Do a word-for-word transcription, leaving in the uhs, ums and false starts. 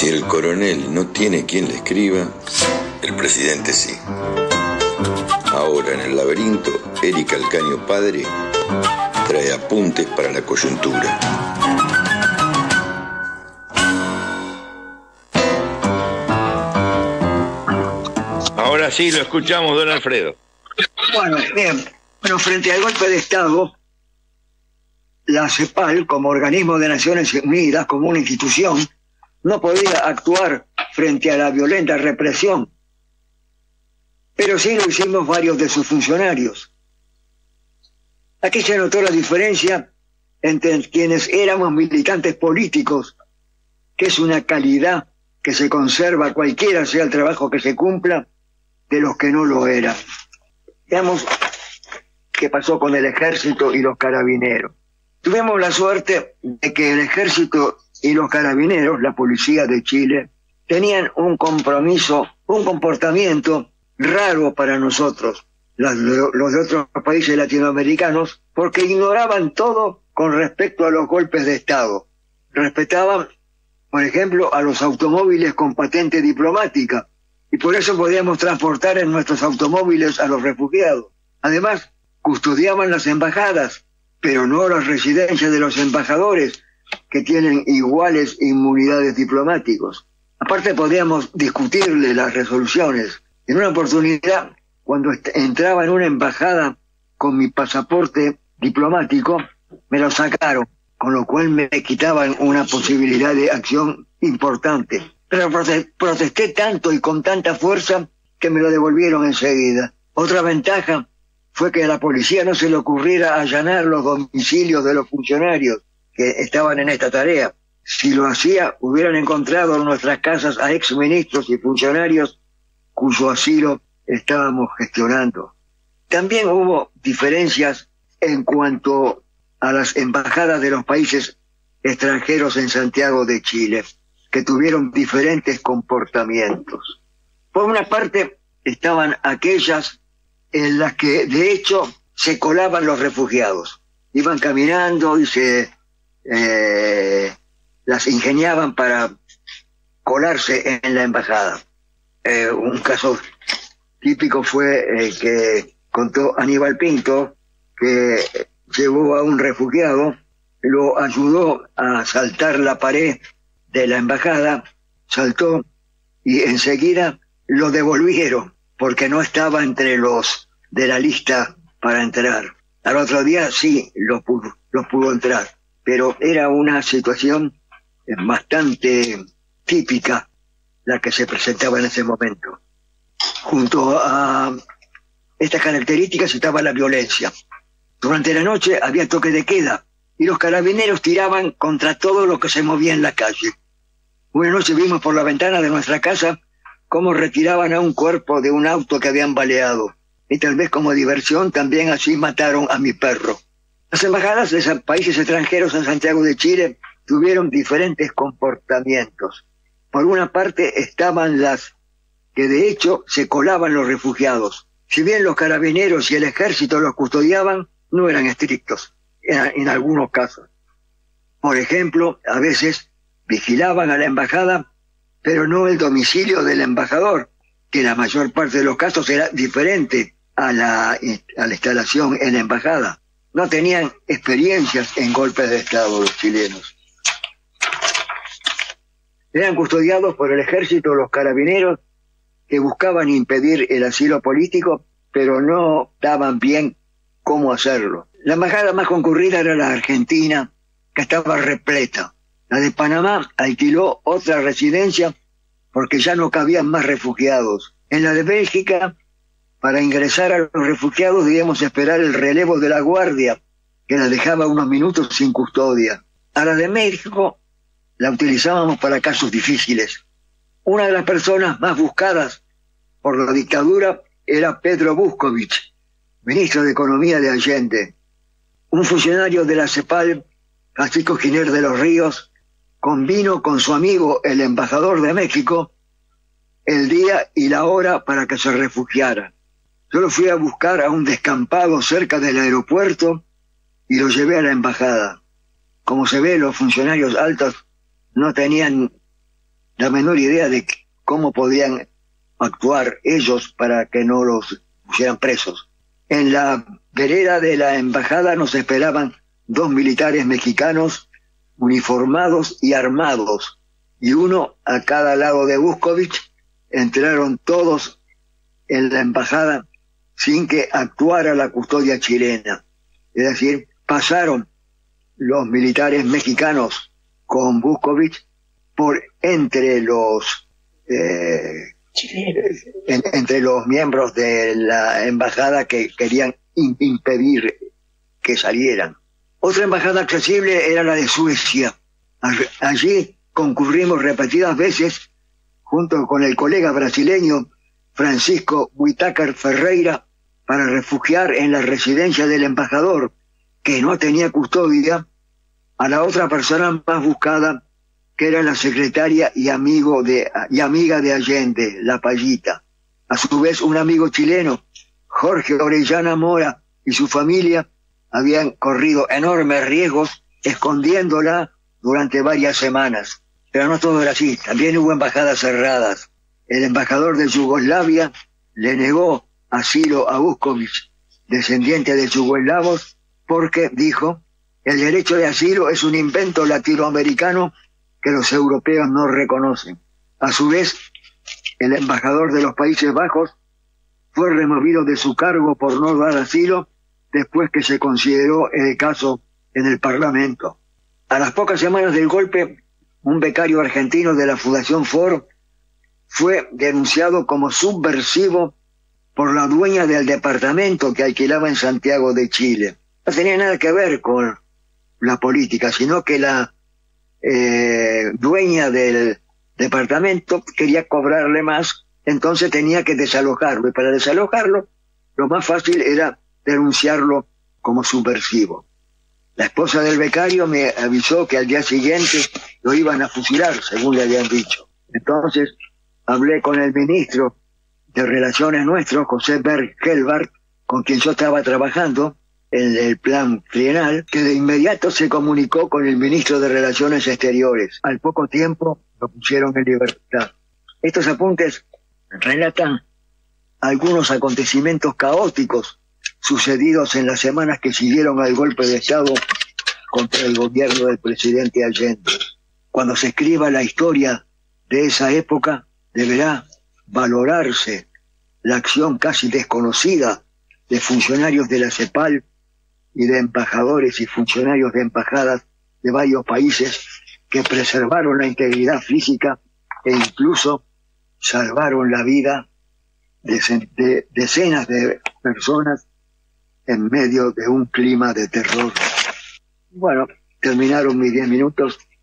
Si el coronel no tiene quien le escriba, el presidente sí. Ahora en el laberinto, Eric Alcaño padre trae apuntes para la coyuntura. Ahora sí lo escuchamos, don Alfredo. Bueno, bien. Bueno, frente al golpe de Estado, la CEPAL, como organismo de Naciones Unidas, como una institución, no podía actuar frente a la violenta represión. Pero sí lo hicimos varios de sus funcionarios. Aquí se notó la diferencia entre quienes éramos militantes políticos, que es una calidad que se conserva cualquiera sea el trabajo que se cumpla, de los que no lo eran. Veamos qué pasó con el ejército y los carabineros. Tuvimos la suerte de que el ejército y los carabineros, la policía de Chile, tenían un compromiso, un comportamiento raro para nosotros, los, los de otros países latinoamericanos, porque ignoraban todo con respecto a los golpes de Estado. Respetaban, por ejemplo, a los automóviles con patente diplomática, y por eso podíamos transportar en nuestros automóviles a los refugiados. Además, custodiaban las embajadas, pero no las residencias de los embajadores, que tienen iguales inmunidades diplomáticos. Aparte, podíamos discutirle las resoluciones. En una oportunidad, cuando entraba en una embajada con mi pasaporte diplomático, me lo sacaron, con lo cual me quitaban una posibilidad de acción importante. Pero protesté tanto y con tanta fuerza que me lo devolvieron enseguida. Otra ventaja fue que a la policía no se le ocurriera allanar los domicilios de los funcionarios que estaban en esta tarea. Si lo hacía, hubieran encontrado en nuestras casas a exministros y funcionarios cuyo asilo estábamos gestionando. También hubo diferencias en cuanto a las embajadas de los países extranjeros en Santiago de Chile, que tuvieron diferentes comportamientos. Por una parte, estaban aquellas en las que, de hecho, se colaban los refugiados. Iban caminando y se eh, las ingeniaban para colarse en la embajada. Eh, un caso típico fue el que contó Aníbal Pinto, que llevó a un refugiado, lo ayudó a saltar la pared de la embajada, saltó y enseguida lo devolvieron porque no estaba entre los de la lista para entrar. Al otro día sí los pudo, los pudo entrar, pero era una situación bastante típica la que se presentaba en ese momento. Junto a estas características estaba la violencia. Durante la noche había toque de queda y los carabineros tiraban contra todo lo que se movía en la calle. Una noche vimos por la ventana de nuestra casa cómo retiraban a un cuerpo de un auto que habían baleado. Y tal vez como diversión también así mataron a mi perro. Las embajadas de países extranjeros en Santiago de Chile tuvieron diferentes comportamientos. Por una parte estaban las que de hecho se colaban los refugiados. Si bien los carabineros y el ejército los custodiaban, no eran estrictos en, en algunos casos. Por ejemplo, a veces vigilaban a la embajada, pero no el domicilio del embajador, que la mayor parte de los casos era diferente a la, a la instalación en la embajada. No tenían experiencias en golpes de Estado los chilenos. Eran custodiados por el ejército o los carabineros que buscaban impedir el asilo político, pero no daban bien cómo hacerlo. La embajada más concurrida era la Argentina, que estaba repleta. La de Panamá alquiló otra residencia porque ya no cabían más refugiados. En la de Bélgica, para ingresar a los refugiados debíamos esperar el relevo de la guardia, que la dejaba unos minutos sin custodia. A la de México la utilizábamos para casos difíciles. Una de las personas más buscadas por la dictadura era Pedro Buscovich, ministro de Economía de Allende. Un funcionario de la CEPAL, Francisco Giner de los Ríos, convino con su amigo el embajador de México el día y la hora para que se refugiara. Yo lo fui a buscar a un descampado cerca del aeropuerto y lo llevé a la embajada. Como se ve, los funcionarios altos no tenían la menor idea de cómo podían actuar ellos para que no los pusieran presos. En la vereda de la embajada nos esperaban dos militares mexicanos uniformados y armados, y uno a cada lado de Buscovich. Entraron todos en la embajada sin que actuara la custodia chilena. Es decir, pasaron los militares mexicanos con Buscovich por entre los eh, en, entre los miembros de la embajada que querían in, impedir que salieran. Otra embajada accesible era la de Suecia. Allí concurrimos repetidas veces junto con el colega brasileño Francisco Whitaker Ferreira para refugiar en la residencia del embajador, que no tenía custodia, a la otra persona más buscada, que era la secretaria y, amigo de, y amiga de Allende, la Payita. A su vez, un amigo chileno, Jorge Orellana Mora, y su familia habían corrido enormes riesgos escondiéndola durante varias semanas. Pero no todo era así, también hubo embajadas cerradas. El embajador de Yugoslavia le negó asilo a Buscovich, descendiente de yugoslavos, porque, dijo, el derecho de asilo es un invento latinoamericano que los europeos no reconocen. A su vez, el embajador de los Países Bajos fue removido de su cargo por no dar asilo después que se consideró el caso en el Parlamento. A las pocas semanas del golpe, un becario argentino de la Fundación Ford fue denunciado como subversivo por la dueña del departamento que alquilaba en Santiago de Chile. No tenía nada que ver con la política, sino que la eh, dueña del departamento quería cobrarle más, entonces tenía que desalojarlo, y para desalojarlo lo más fácil era denunciarlo como subversivo. La esposa del becario me avisó que al día siguiente lo iban a fusilar, según le habían dicho. Entonces hablé con el ministro de Relaciones nuestro, José Berg Helbart, con quien yo estaba trabajando en el plan trienal, que de inmediato se comunicó con el ministro de Relaciones Exteriores. Al poco tiempo lo pusieron en libertad. Estos apuntes relatan algunos acontecimientos caóticos sucedidos en las semanas que siguieron al golpe de Estado contra el gobierno del presidente Allende. Cuando se escriba la historia de esa época, deberá valorarse la acción casi desconocida de funcionarios de la CEPAL y de embajadores y funcionarios de embajadas de varios países que preservaron la integridad física e incluso salvaron la vida de, de decenas de personas en medio de un clima de terror. Bueno, terminaron mis diez minutos.